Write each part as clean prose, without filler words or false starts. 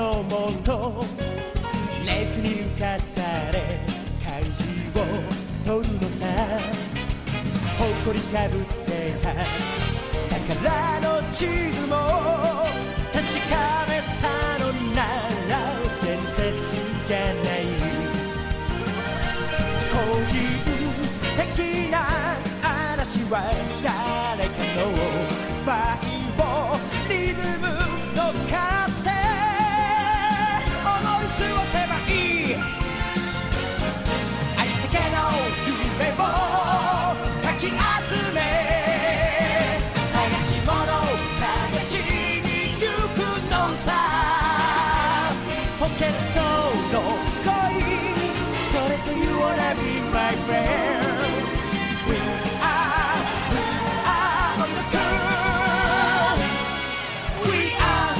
のもの熱に浮かされ漢字を取るのさ誇りかぶってた宝の地図も確かめたのなら伝説じゃない個人的な嵐は誰かのバイオリズム乗っかって思い過ごせばいいありったけの夢をかき集め探し物探しに行くのさポケットの恋それと You wanna be my friend We are on the cool We are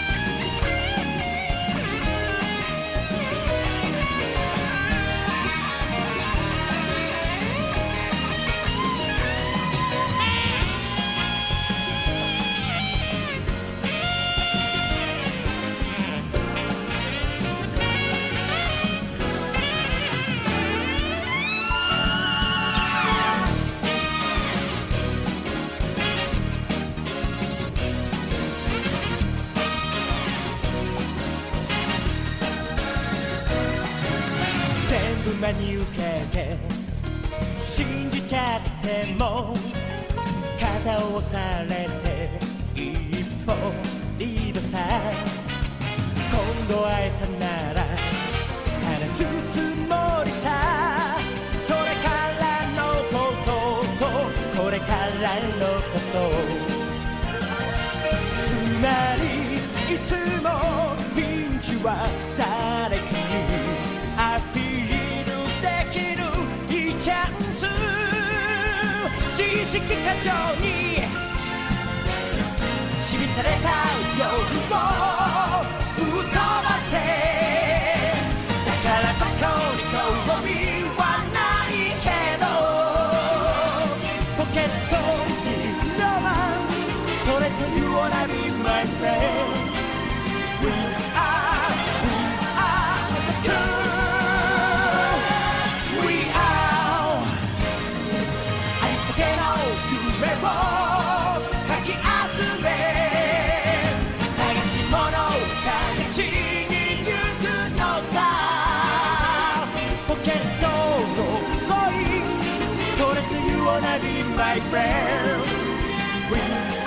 全部真に受けて信じちゃっても肩を押されて一歩リードさ今度会えたなら話すつもりさそれからのこととこれからのことつまりいつもピンチは誰かにアピールできるいいチャンス自意識過剰にしみたれた夜を吹っ飛ばせだからバカに興味はないけどポケットにロマンそれと You wanna be my friend We are the cool夢をかき集め探し物探しに行くのさポケットの恋それと You wanna be my friend We